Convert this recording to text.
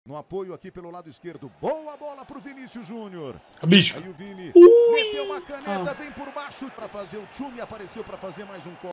No apoio aqui pelo lado esquerdo. Boa bola pro Vinícius Júnior. Bicho. Aí o Vini meteu uma caneta, vem por baixo para fazer o Tchumi, apareceu para fazer mais um